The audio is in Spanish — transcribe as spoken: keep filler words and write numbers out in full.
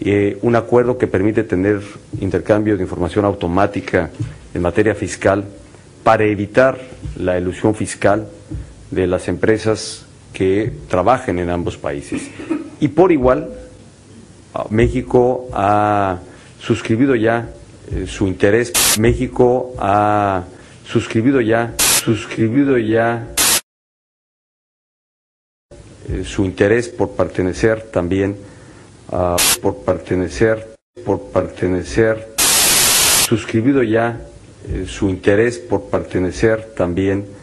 eh, un acuerdo que permite tener intercambio de información automática en materia fiscal para evitar la elusión fiscal de las empresas que trabajen en ambos países. Y por igual, México ha suscribido ya eh, su interés, México ha suscribido ya, suscribido ya eh, su interés por pertenecer también, uh, por pertenecer, por pertenecer, suscribido ya eh, su interés por pertenecer también